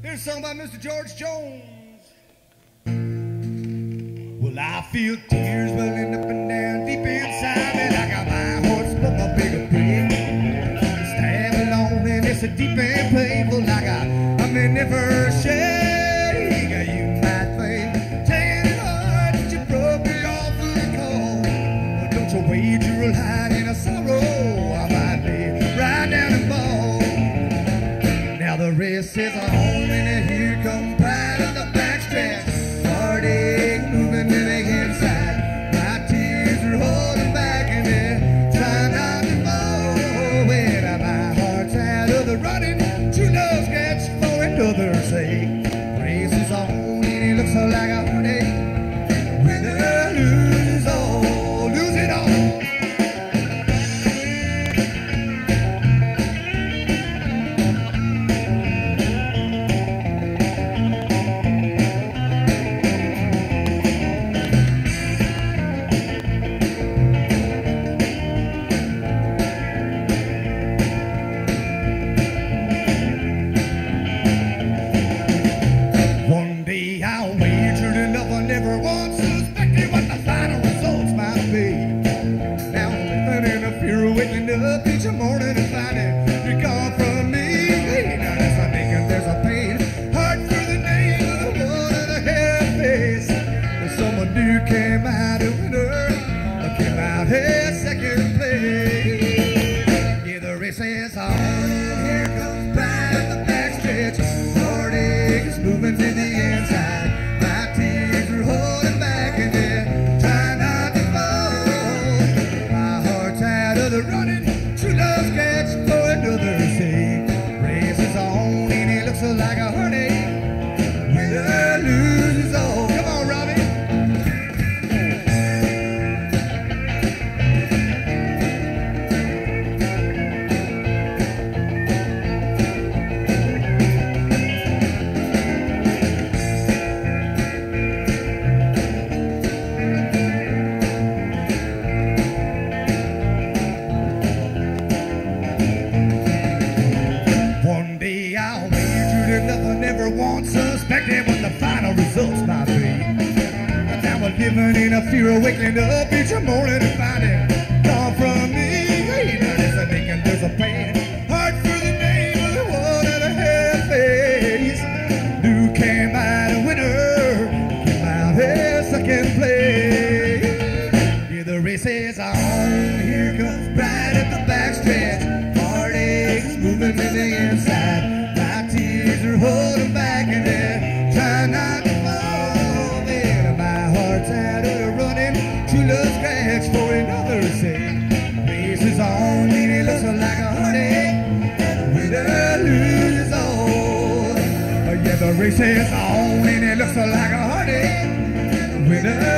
Here's a song by Mr. George Jones. Well, I feel tears welling up and down deep inside me like my heart's from a bigger pain. Stand alone and it's a deep and painful like I'm in never shake. You might think, taking it hard that you broke me off of the call. But don't you wager a line in a sorrow. I might be right down the ball. Now the rest is on and here comes pride of the backstretch. Heartache moving to the inside. My tears are holding back and they're trying not to fall. When my heart's out of the running, true love gets for another's sake. Race is on and it looks like a heartache. Winner loses all, lose it all. Never once suspected what the final results might be. Now only finding a fear of waking up each morning and finding you're gone from me. Hey, now that's a thinking there's a pain. Heart for the name of the one of the hair face. There's someone new came out a winner. Came out here second place. Yeah, the race is on. Here comes pride at the backstretch. Heartache is moving to the inside. Holding back and then try not to fall. My heart's out of the running. True love gets for another's sake. Race is on and it looks like a heartache. Winner loses all. Come on, Robbie. Never once suspected what the final results might be. But now we're living in a fear of waking up each morning and finding gone from me. Hey, now there's a thinking, there's a pain. Heart for the name of the one at a head face. Who came out a winner, came out here second place. Yeah, the race is on. Here comes pride at the backstretch. Heartaches moving to the inside. Are holding back and then try not to fall. Then my heart's out of the running. True love scratch for another's sake. Race is on and it looks like a heartache. Winner loses all. Yeah, the race is on and it looks like a heartache. Winner